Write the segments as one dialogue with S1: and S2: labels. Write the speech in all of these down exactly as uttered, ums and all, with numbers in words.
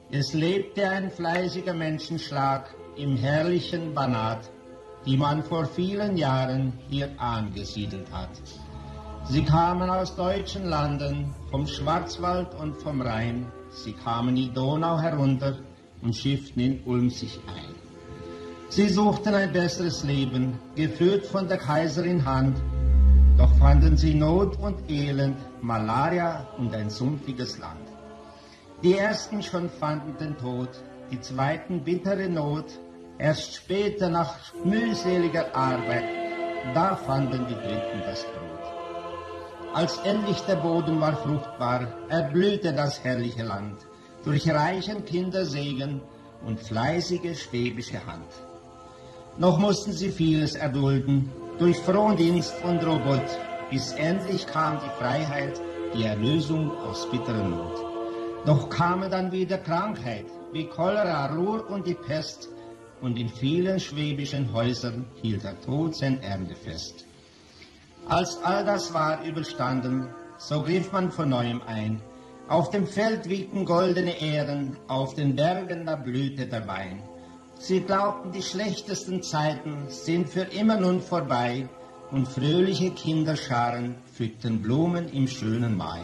S1: Es lebte ein fleißiger Menschenschlag im herrlichen Banat, die man vor vielen Jahren hier angesiedelt hat. Sie kamen aus deutschen Landen, vom Schwarzwald und vom Rhein. Sie kamen die Donau herunter und schifften in Ulm sich ein. Sie suchten ein besseres Leben, geführt von der Kaiserin Hand. Doch fanden sie Not und Elend, Malaria und ein sumpfiges Land. Die ersten schon fanden den Tod, die zweiten bittere Not. Erst später, nach mühseliger Arbeit, da fanden die Dritten das Brot. Als endlich der Boden war fruchtbar, erblühte das herrliche Land, durch reichen Kindersegen und fleißige schwäbische Hand. Noch mussten sie vieles erdulden, durch Frondienst und Robot, bis endlich kam die Freiheit, die Erlösung aus bitterer Not. Doch kamen dann wieder Krankheit, wie Cholera, Ruhr und die Pest, und in vielen schwäbischen Häusern hielt der Tod sein Erntefest. Als all das war überstanden, so griff man von neuem ein. Auf dem Feld wiegten goldene Ähren, auf den Bergen da blühte der Wein. Sie glaubten, die schlechtesten Zeiten sind für immer nun vorbei, und fröhliche Kinderscharen pflückten Blumen im schönen Mai.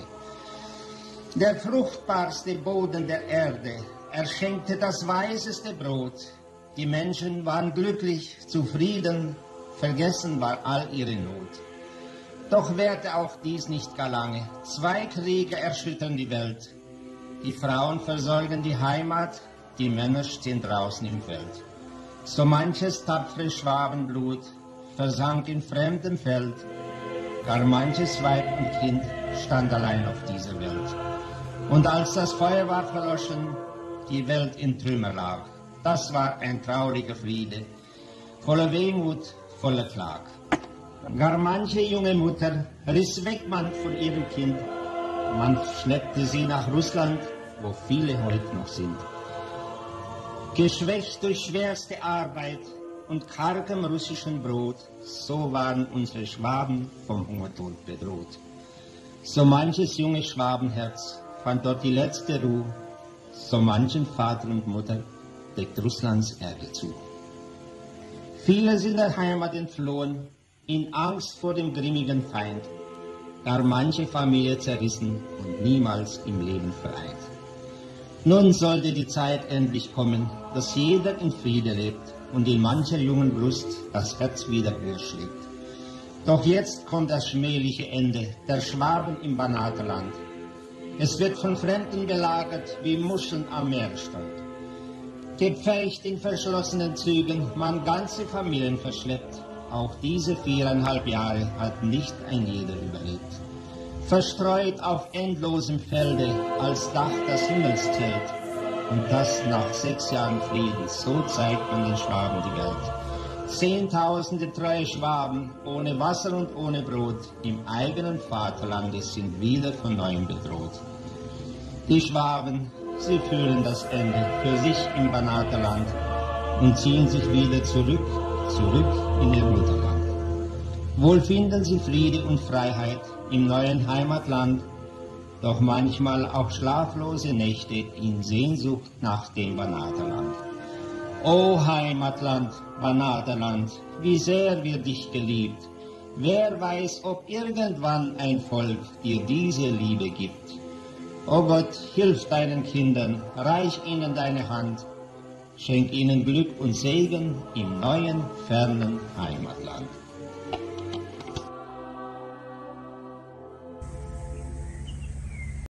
S1: Der fruchtbarste Boden der Erde, er schenkte das weißeste Brot. Die Menschen waren glücklich, zufrieden, vergessen war all ihre Not. Doch währte auch dies nicht gar lange. Zwei Kriege erschüttern die Welt. Die Frauen versorgen die Heimat, die Männer stehen draußen im Feld. So manches tapfere Schwabenblut versank in fremdem Feld. Gar manches Weib und Kind stand allein auf dieser Welt. Und als das Feuer war verloschen, die Welt in Trümmer lag, das war ein trauriger Friede, voller Wehmut, voller Klag. Gar manche junge Mutter riss weg man von ihrem Kind, man schleppte sie nach Russland, wo viele heute noch sind. Geschwächt durch schwerste Arbeit und kargem russischen Brot, so waren unsere Schwaben vom Hungertod bedroht. So manches junge Schwabenherz fand dort die letzte Ruhe, so manchen Vater und Mutter deckt Russlands Ärger zu. Viele sind der Heimat entflohen, in Angst vor dem grimmigen Feind, gar manche Familie zerrissen und niemals im Leben vereint. Nun sollte die Zeit endlich kommen, dass jeder in Friede lebt und in mancher jungen Brust das Herz wieder höher schlägt. Doch jetzt kommt das schmähliche Ende der Schwaben im Banaterland. Es wird von Fremden belagert, wie Muscheln am Meeresstrand. Gepfercht in verschlossenen Zügen, man ganze Familien verschleppt. Auch diese viereinhalb Jahre hat nicht ein jeder überlebt. Verstreut auf endlosem Felde, als Dach das Himmelszelt. Und das nach sechs Jahren Frieden, so zeigt man den Schwaben die Welt. Zehntausende treue Schwaben, ohne Wasser und ohne Brot, im eigenen Vaterlande sind wieder von neuem bedroht. Die Schwaben, sie fühlen das Ende für sich im Banaterland und ziehen sich wieder zurück, zurück in ihr Mutterland. Wohl finden sie Friede und Freiheit im neuen Heimatland, doch manchmal auch schlaflose Nächte in Sehnsucht nach dem Banaterland. O Heimatland, Banaterland, wie sehr wird dich geliebt. Wer weiß, ob irgendwann ein Volk dir diese Liebe gibt. O Gott, hilf deinen Kindern, reich ihnen deine Hand, schenk ihnen Glück und Segen im neuen, fernen Heimatland.